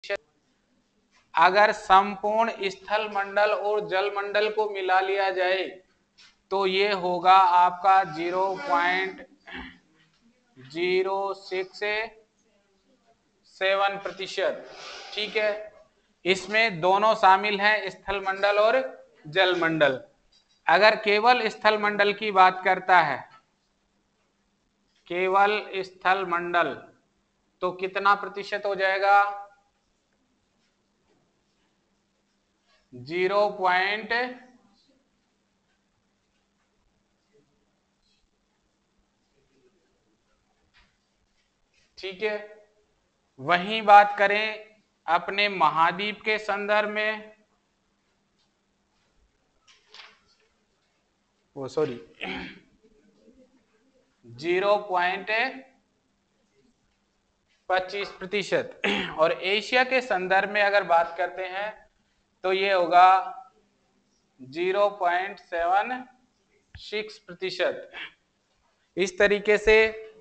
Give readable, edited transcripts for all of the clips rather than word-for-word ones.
अगर संपूर्ण स्थल मंडल और जल मंडल को मिला लिया जाए तो ये होगा आपका 0.067%। ठीक है, इसमें दोनों शामिल हैं, स्थल मंडल और जल मंडल। अगर केवल स्थल मंडल की बात करता है, केवल स्थल मंडल, तो कितना प्रतिशत हो जाएगा? 0. ठीक है, वहीं बात करें अपने महाद्वीप के संदर्भ में, वो सॉरी 0.25%। और एशिया के संदर्भ में अगर बात करते हैं तो ये होगा 0.76%। इस तरीके से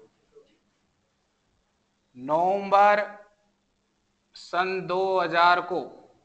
नवंबर सन 2000 को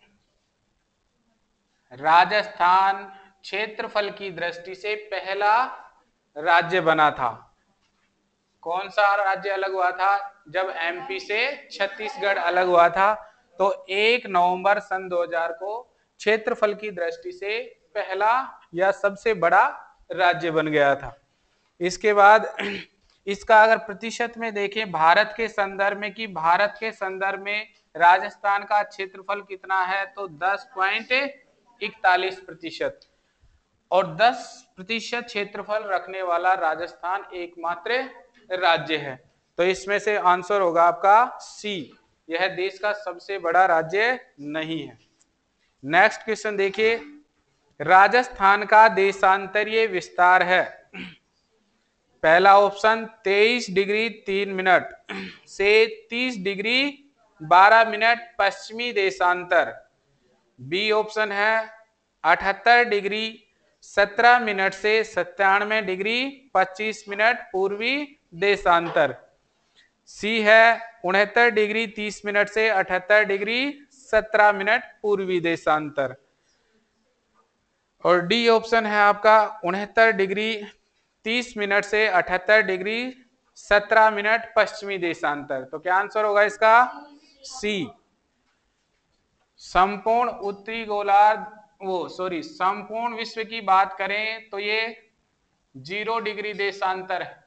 राजस्थान क्षेत्रफल की दृष्टि से पहला राज्य बना था। कौन सा राज्य अलग हुआ था? जब एमपी से छत्तीसगढ़ अलग हुआ था, तो 1 नवंबर सन 2000 को क्षेत्रफल की दृष्टि से पहला या सबसे बड़ा राज्य बन गया था। इसके बाद इसका अगर प्रतिशत में देखें भारत के संदर्भ में, कि भारत के संदर्भ में राजस्थान का क्षेत्रफल कितना है, तो 10.41%। और 10% क्षेत्रफल रखने वाला राजस्थान एकमात्र राज्य है। तो इसमें से आंसर होगा आपका सी, यह देश का सबसे बड़ा राज्य नहीं है। नेक्स्ट क्वेश्चन देखिए, राजस्थान का देशांतरीय विस्तार है। पहला ऑप्शन 23 डिग्री 3 मिनट से 30 डिग्री 12 मिनट पश्चिमी देशांतर। बी ऑप्शन है 78 डिग्री 17 मिनट से 97 डिग्री 25 मिनट पूर्वी देशांतर। सी है 69 डिग्री 30 मिनट से 78 डिग्री 17 मिनट पूर्वी देशांतर। और डी ऑप्शन है आपका 69 डिग्री 30 मिनट से 78 डिग्री 17 मिनट पश्चिमी देशांतर। तो क्या आंसर होगा इसका? सी। संपूर्ण उत्तरी गोलार्ध, संपूर्ण विश्व की बात करें तो ये 0 डिग्री देशांतर है।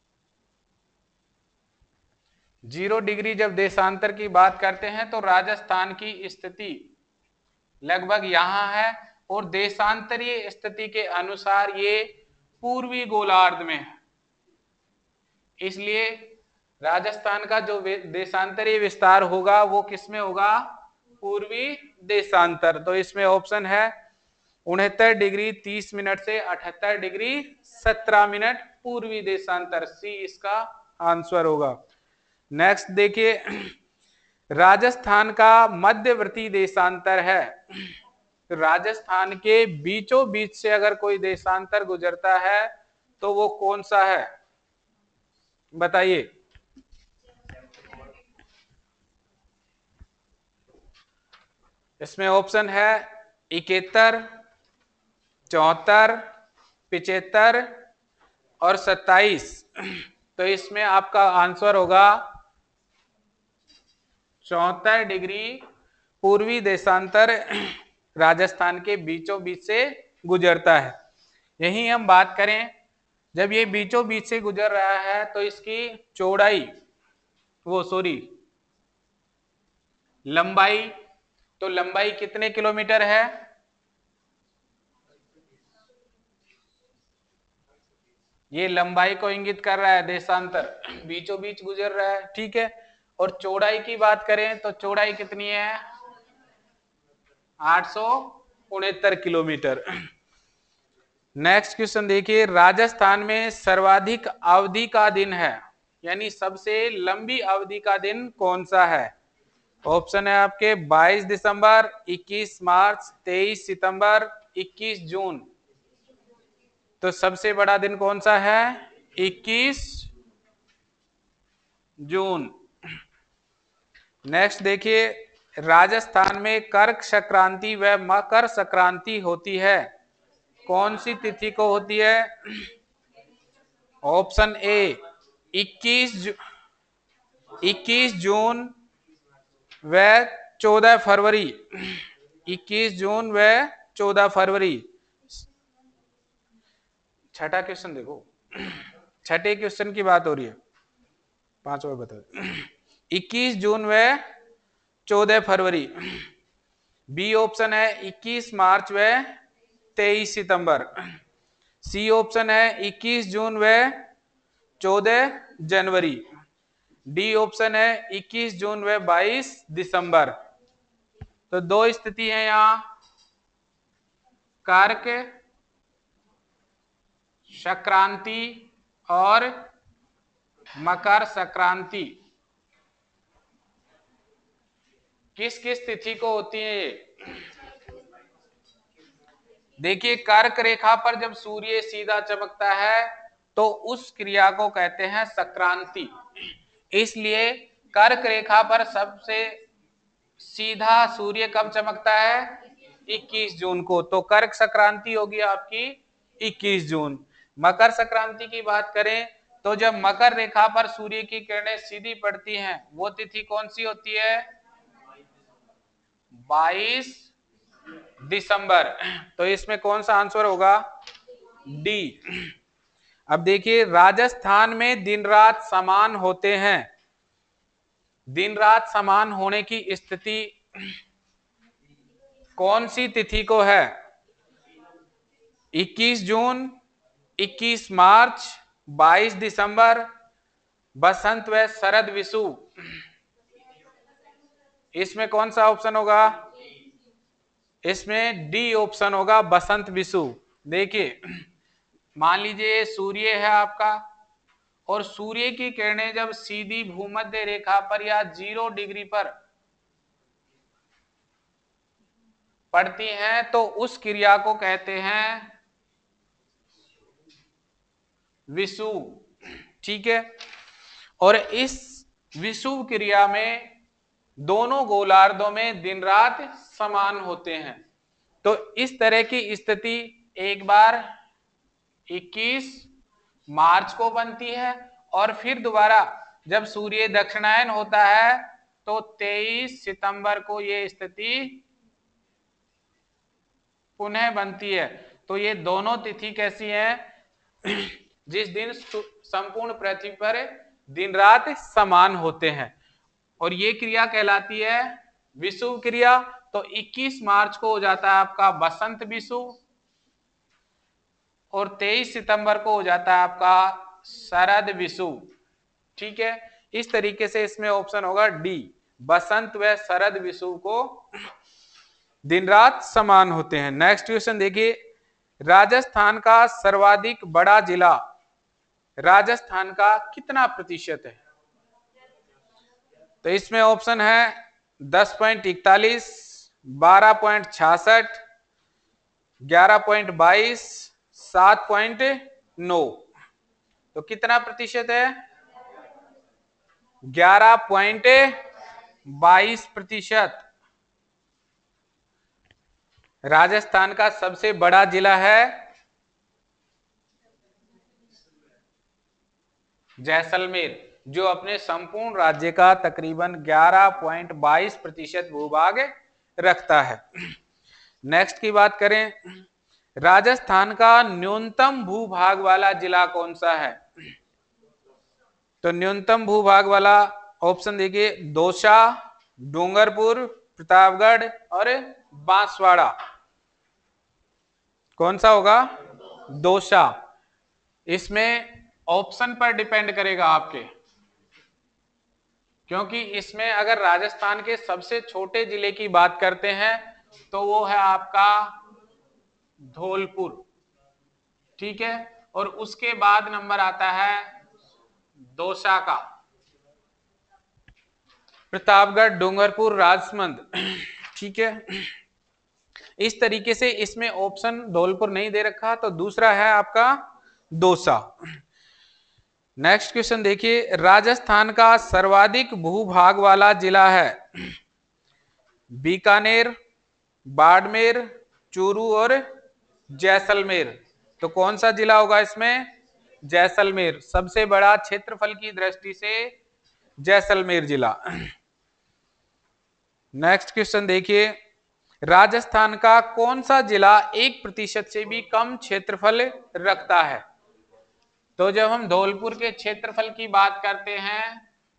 0 डिग्री जब देशांतर की बात करते हैं तो राजस्थान की स्थिति लगभग यहां है, और देशांतरीय स्थिति के अनुसार ये पूर्वी गोलार्ध में है। इसलिए राजस्थान का जो देशांतरीय विस्तार होगा वो किसमें होगा? पूर्वी देशांतर। तो इसमें ऑप्शन है 69 डिग्री 30 मिनट से 78 डिग्री 17 मिनट पूर्वी देशांतर। सी इसका आंसर होगा। नेक्स्ट देखिए, राजस्थान का मध्यवर्ती देशांतर है। राजस्थान के बीचों बीच से अगर कोई देशांतर गुजरता है तो वो कौन सा है, बताइए? इसमें ऑप्शन है 71, 74, 75 और 27। तो इसमें आपका आंसर होगा 74 डिग्री पूर्वी देशांतर राजस्थान के बीचों बीच से गुजरता है। यही हम बात करें, जब ये बीचों बीच से गुजर रहा है तो इसकी चौड़ाई, लंबाई, तो लंबाई कितने किलोमीटर है? ये लंबाई को इंगित कर रहा है, देशांतर बीचों बीच गुजर रहा है। ठीक है, और चौड़ाई की बात करें तो चौड़ाई कितनी है? 869 किलोमीटर। नेक्स्ट क्वेश्चन देखिए, राजस्थान में सर्वाधिक अवधि का दिन है, यानी सबसे लंबी अवधि का दिन कौन सा है? ऑप्शन है आपके 22 दिसंबर, 21 मार्च, 23 सितंबर, 21 जून। तो सबसे बड़ा दिन कौन सा है? 21 जून। नेक्स्ट देखिए, राजस्थान में कर्क संक्रांति व मकर संक्रांति होती है, कौन सी तिथि को होती है? ऑप्शन ए 21 जून व 14 फरवरी। 21 जून व 14 फरवरी। छठा क्वेश्चन देखो, छठे क्वेश्चन की बात हो रही है, पांचवा बता। 21 जून व 14 फरवरी। बी ऑप्शन है 21 मार्च व 23 सितंबर। सी ऑप्शन है 21 जून व 14 जनवरी। डी ऑप्शन है 21 जून व 22 दिसंबर। तो दो स्थिति है यहां, कर्क संक्रांति और मकर संक्रांति। किस किस तिथि को होती है ये? देखिए, कर्क रेखा पर जब सूर्य सीधा चमकता है तो उस क्रिया को कहते हैं संक्रांति। इसलिए कर्क रेखा पर सबसे सीधा सूर्य कब चमकता है? 21 जून को। तो कर्क संक्रांति होगी आपकी 21 जून। मकर संक्रांति की बात करें तो जब मकर रेखा पर सूर्य की किरणें सीधी पड़ती हैं, वो तिथि कौन सी होती है? 22 दिसंबर। तो इसमें कौन सा आंसर होगा? डी। अब देखिए, राजस्थान में दिन रात समान होते हैं। दिन रात समान होने की स्थिति कौन सी तिथि को है? 21 जून, 21 मार्च, 22 दिसंबर, बसंत व शरद विषु। इसमें कौन सा ऑप्शन होगा? इसमें डी ऑप्शन होगा, बसंत विषु। देखिए, मान लीजिए सूर्य है आपका, और सूर्य की किरणें जब सीधी भूमध्य रेखा पर या 0 डिग्री पर पड़ती हैं तो उस क्रिया को कहते हैं विषुव। ठीक है, और इस विषुव क्रिया में दोनों गोलार्धों में दिन रात समान होते हैं। तो इस तरह की स्थिति एक बार 21 मार्च को बनती है, और फिर दोबारा जब सूर्य दक्षिणायन होता है तो 23 सितंबर को ये स्थिति पुनः बनती है। तो ये दोनों तिथि कैसी हैं? जिस दिन संपूर्ण पृथ्वी पर दिन रात समान होते हैं, और ये क्रिया कहलाती है विषुव क्रिया। तो 21 मार्च को हो जाता है आपका बसंत विषुव, और 23 सितंबर को हो जाता है आपका शरद विषुव। ठीक है, इस तरीके से इसमें ऑप्शन होगा डी, बसंत व शरद विषुव को दिन रात समान होते हैं। नेक्स्ट क्वेश्चन देखिए, राजस्थान का सर्वाधिक बड़ा जिला राजस्थान का कितना प्रतिशत है? तो इसमें ऑप्शन है 10.41, 12.66, 11.22, 7.9। तो कितना प्रतिशत है? 11.22%। राजस्थान का सबसे बड़ा जिला है जैसलमेर, जो अपने संपूर्ण राज्य का तकरीबन 11.22% भूभाग रखता है। नेक्स्ट की बात करें, राजस्थान का न्यूनतम भूभाग वाला जिला कौन सा है? तो न्यूनतम भूभाग वाला ऑप्शन देखिए, दौसा, डूंगरपुर, प्रतापगढ़ और बांसवाड़ा। कौन सा होगा? दौसा। इसमें ऑप्शन पर डिपेंड करेगा आपके, क्योंकि इसमें अगर राजस्थान के सबसे छोटे जिले की बात करते हैं तो वो है आपका धौलपुर। ठीक है, और उसके बाद नंबर आता है दौसा का, प्रतापगढ़, डूंगरपुर, राजसमंद। ठीक है, इस तरीके से इसमें ऑप्शन धौलपुर नहीं दे रखा, तो दूसरा है आपका दौसा। नेक्स्ट क्वेश्चन देखिए, राजस्थान का सर्वाधिक भूभाग वाला जिला है बीकानेर, बाड़मेर, चूरू और जैसलमेर। तो कौन सा जिला होगा इसमें? जैसलमेर। सबसे बड़ा क्षेत्रफल की दृष्टि से जैसलमेर जिला। नेक्स्ट क्वेश्चन देखिए, राजस्थान का कौन सा जिला 1% से भी कम क्षेत्रफल रखता है? तो जब हम धौलपुर के क्षेत्रफल की बात करते हैं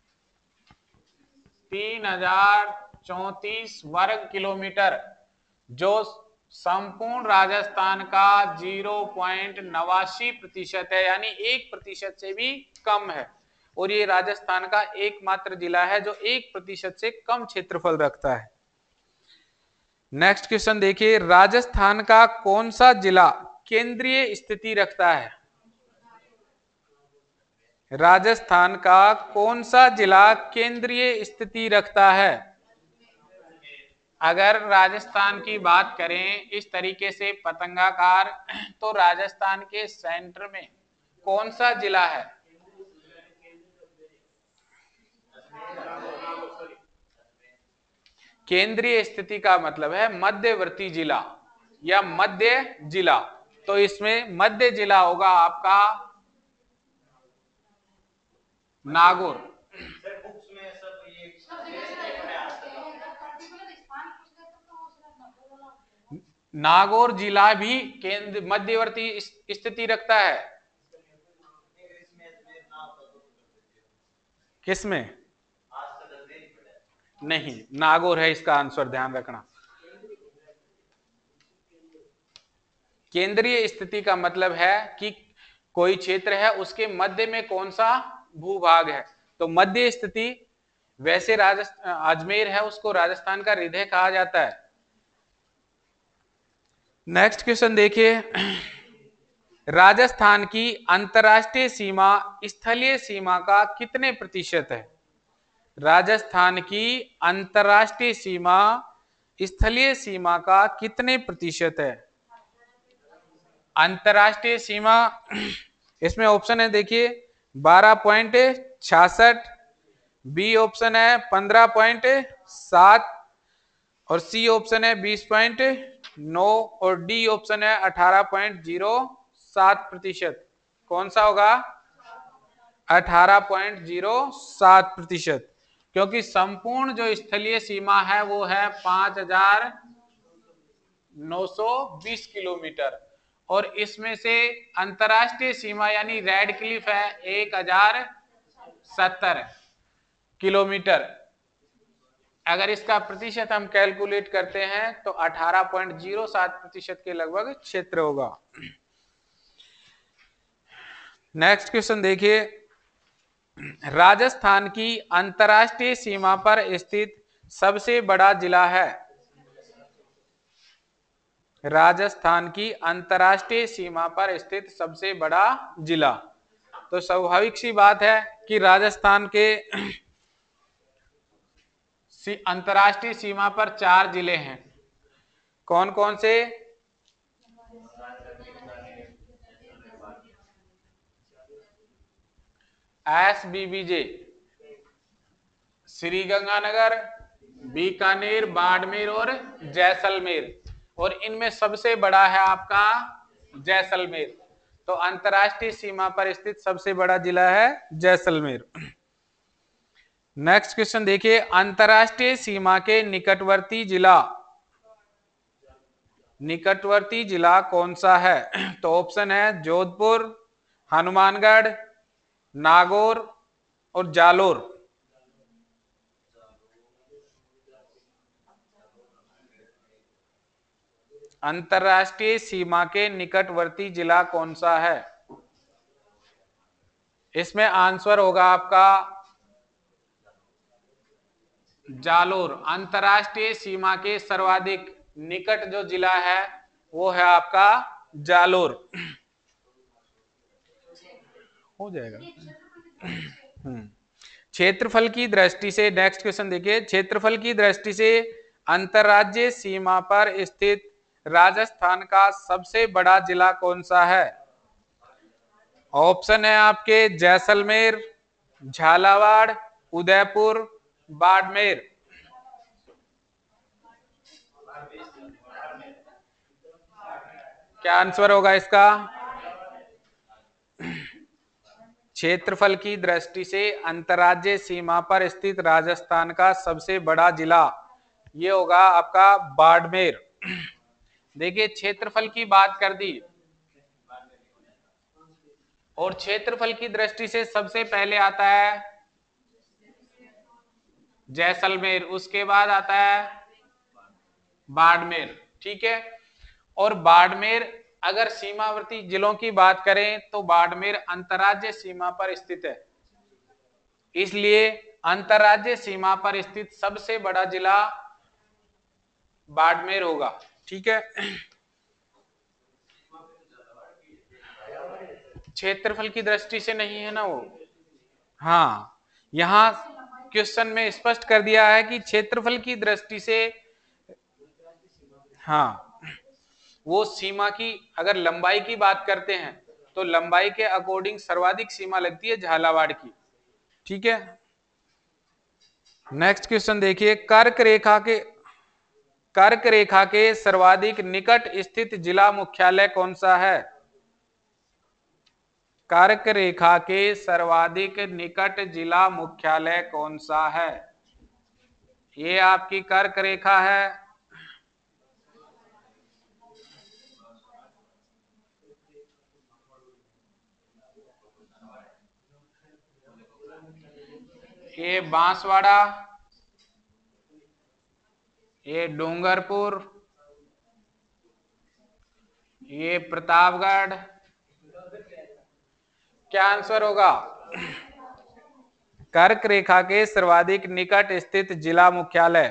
3034 वर्ग किलोमीटर, जो संपूर्ण राजस्थान का 0.89% है, यानी 1% से भी कम है। और ये राजस्थान का एकमात्र जिला है जो 1% से कम क्षेत्रफल रखता है। नेक्स्ट क्वेश्चन देखिए, राजस्थान का कौन सा जिला केंद्रीय स्थिति रखता है? राजस्थान का कौन सा जिला केंद्रीय स्थिति रखता है? अगर राजस्थान की बात करें इस तरीके से पतंगाकार, तो राजस्थान के सेंटर में कौन सा जिला है? केंद्रीय स्थिति का मतलब है मध्यवर्ती जिला या मध्य जिला। तो इसमें मध्य जिला होगा आपका नागौर। नागौर जिला भी केंद्र मध्यवर्ती स्थिति रखता है। किसमें? नहीं, नागौर है इसका आंसर, ध्यान रखना। केंद्रीय स्थिति का मतलब है कि कोई क्षेत्र है उसके मध्य में कौन सा भूभाग है। तो मध्य स्थिति, वैसे राजस्थान अजमेर है उसको राजस्थान का हृदय कहा जाता है। नेक्स्ट क्वेश्चन देखिए, राजस्थान की अंतरराष्ट्रीय सीमा स्थलीय सीमा का कितने प्रतिशत है? राजस्थान की अंतरराष्ट्रीय सीमा स्थलीय सीमा का कितने प्रतिशत है? अंतरराष्ट्रीय सीमा, इसमें ऑप्शन है देखिए 12.66, बी ऑप्शन है 15.7 और सी ऑप्शन है 20.9 और डी ऑप्शन है 18.07%। कौन सा होगा? 18.07%, क्योंकि संपूर्ण जो स्थलीय सीमा है वो है 5920 किलोमीटर और इसमें से अंतरराष्ट्रीय सीमा यानी रेड क्लिफ है 1070 किलोमीटर। अगर इसका प्रतिशत हम कैलकुलेट करते हैं तो 18.07% के लगभग क्षेत्र होगा। नेक्स्ट क्वेश्चन देखिए, राजस्थान की अंतरराष्ट्रीय सीमा पर स्थित सबसे बड़ा जिला है? राजस्थान की अंतरराष्ट्रीय सीमा पर स्थित सबसे बड़ा जिला, तो स्वाभाविक सी बात है कि राजस्थान के अंतरराष्ट्रीय सीमा पर 4 जिले हैं। कौन कौन से? SBBJ, श्रीगंगानगर, बीकानेर, बाड़मेर और जैसलमेर, और इनमें सबसे बड़ा है आपका जैसलमेर। तो अंतरराष्ट्रीय सीमा पर स्थित सबसे बड़ा जिला है जैसलमेर। नेक्स्ट क्वेश्चन देखिए, अंतरराष्ट्रीय सीमा के निकटवर्ती जिला कौन सा है? तो ऑप्शन है जोधपुर, हनुमानगढ़, नागौर और जालोर। अंतरराष्ट्रीय सीमा के निकटवर्ती जिला कौन सा है? इसमें आंसर होगा आपका जालोर। अंतरराष्ट्रीय सीमा के सर्वाधिक निकट जो जिला है वो है आपका जालोर। हो जाएगा। क्षेत्रफल की दृष्टि से नेक्स्ट क्वेश्चन देखिए, क्षेत्रफल की दृष्टि से अंतरराज्यीय सीमा पर स्थित राजस्थान का सबसे बड़ा जिला कौन सा है? ऑप्शन है आपके जैसलमेर, झालावाड़, उदयपुर, बाड़मेर। क्या आंसर होगा इसका? क्षेत्रफल की दृष्टि से अंतर्राज्यीय सीमा पर स्थित राजस्थान का सबसे बड़ा जिला ये होगा आपका बाड़मेर। देखिए क्षेत्रफल की बात कर दी, और क्षेत्रफल की दृष्टि से सबसे पहले आता है जैसलमेर, उसके बाद आता है बाड़मेर, ठीक है। और बाड़मेर, अगर सीमावर्ती जिलों की बात करें तो बाड़मेर अंतर्राज्यीय सीमा पर स्थित है, इसलिए अंतर्राज्यीय सीमा पर स्थित सबसे बड़ा जिला बाड़मेर होगा, ठीक है। क्षेत्रफल की दृष्टि से नहीं है ना वो, हाँ, यहां क्वेश्चन में स्पष्ट कर दिया है कि क्षेत्रफल की दृष्टि से, हाँ, वो सीमा की अगर लंबाई की बात करते हैं तो लंबाई के अकॉर्डिंग सर्वाधिक सीमा लगती है झालावाड़ की, ठीक है। नेक्स्ट क्वेश्चन देखिए, कर्क रेखा के सर्वाधिक निकट स्थित जिला मुख्यालय कौन सा है? कर्क रेखा के सर्वाधिक निकट जिला मुख्यालय कौन सा है? ये आपकी कर्क रेखा है, ये बांसवाड़ा, ये डूंगरपुर, ये प्रतापगढ़। क्या आंसर होगा? कर्क रेखा के सर्वाधिक निकट स्थित जिला मुख्यालय,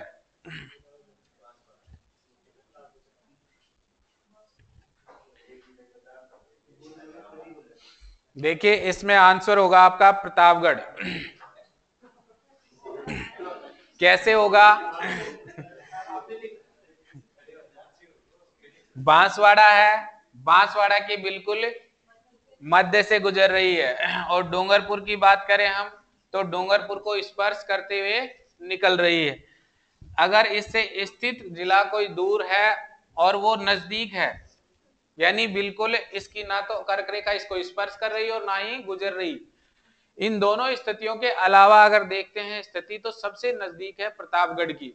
देखिए इसमें आंसर होगा आपका प्रतापगढ़। कैसे होगा? बांसवाड़ा है, बांसवाड़ा की बिल्कुल मध्य से गुजर रही है, और डूंगरपुर की बात करें हम तो डूंगरपुर को स्पर्श करते हुए निकल रही है। अगर इससे स्थित जिला कोई दूर है और वो नजदीक है, यानी बिल्कुल इसकी ना तो कर्क रेखा इसको स्पर्श कर रही और ना ही गुजर रही, इन दोनों स्थितियों के अलावा अगर देखते हैं स्थिति तो सबसे नजदीक है प्रतापगढ़ की।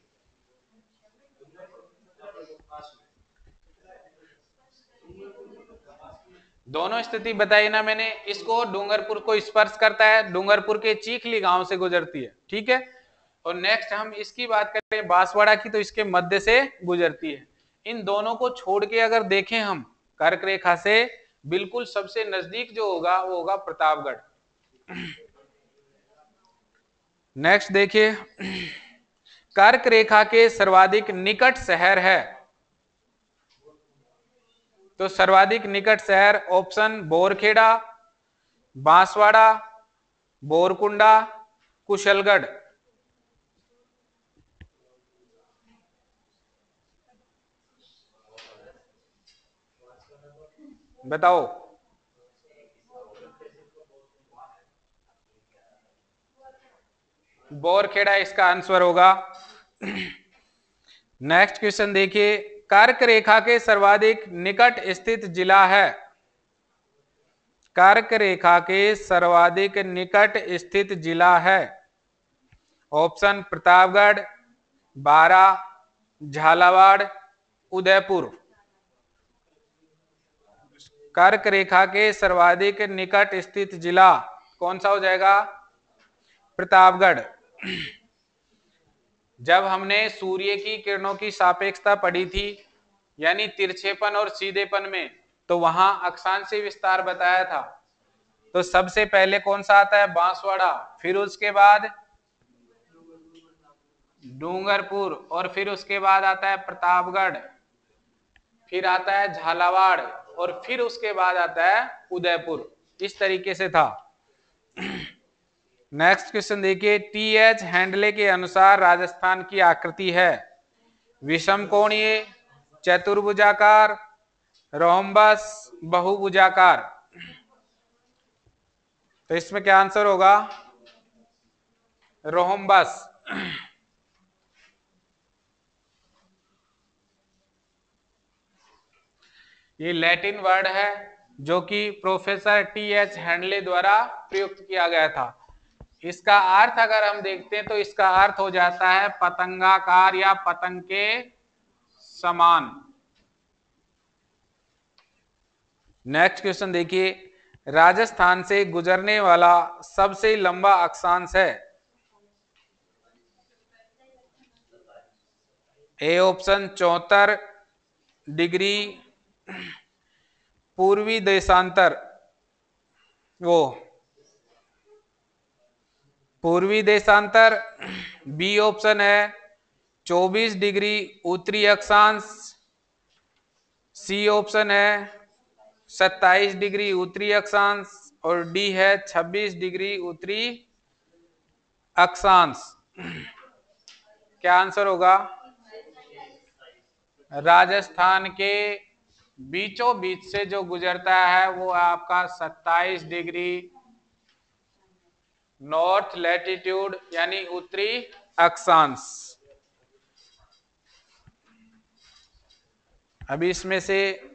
दोनों स्थिति बताई ना मैंने, इसको डूंगरपुर को स्पर्श करता है, डूंगरपुर के चीखली गांव से गुजरती है, ठीक है। और नेक्स्ट हम इसकी बात करें बांसवाड़ा की, तो इसके मध्य से गुजरती है। इन दोनों को छोड़ के अगर देखें हम कर्क रेखा से बिल्कुल सबसे नजदीक जो होगा वो होगा प्रतापगढ़। नेक्स्ट देखिए, कर्क रेखा के सर्वाधिक निकट शहर है, तो सर्वाधिक निकट शहर ऑप्शन बोरखेड़ा, बांसवाड़ा, बोरकुंडा, कुशलगढ़। बताओ। बोरखेड़ा इसका आंसर होगा। नेक्स्ट क्वेश्चन देखिए, कर्क रेखा के सर्वाधिक निकट स्थित जिला है, कर्क रेखा के सर्वाधिक निकट स्थित जिला है ऑप्शन प्रतापगढ़, बारा, झालावाड़, उदयपुर। कर्क रेखा के सर्वाधिक निकट स्थित जिला कौन सा हो जाएगा? प्रतापगढ़। जब हमने सूर्य की किरणों की सापेक्षता पढ़ी थी, यानी तिरछेपन और सीधेपन में, तो वहां अक्षांशीय विस्तार बताया था, तो सबसे पहले कौन सा आता है? बांसवाड़ा, फिर उसके बाद डूंगरपुर, और फिर उसके बाद आता है प्रतापगढ़, फिर आता है झालावाड़, और फिर उसके बाद आता है उदयपुर। इस तरीके से था। नेक्स्ट क्वेश्चन देखिए, टी.एच. हैंडले के अनुसार राजस्थान की आकृति है विषम कोणीय, चतुर्भुजाकार, रोम्बस, बहुभुजाकार। तो इसमें क्या आंसर होगा? रोम्बस। ये लैटिन वर्ड है जो कि प्रोफेसर टी.एच. हेनले द्वारा प्रयुक्त किया गया था। इसका अर्थ अगर हम देखते हैं तो इसका अर्थ हो जाता है पतंगाकार या पतंग के समान। नेक्स्ट क्वेश्चन देखिए, राजस्थान से गुजरने वाला सबसे लंबा अक्षांश है। ए ऑप्शन 74 डिग्री पूर्वी देशांतर, पूर्वी देशांतर। बी ऑप्शन है 24 डिग्री उत्तरी अक्षांश। सी ऑप्शन है 27 डिग्री उत्तरी अक्षांश और डी है 26 डिग्री उत्तरी अक्षांश। क्या आंसर होगा? राजस्थान के बीचों बीच से जो गुजरता है वो आपका 27 डिग्री नॉर्थ लैटिट्यूड यानी उत्तरी अक्षांश। अभी इसमें से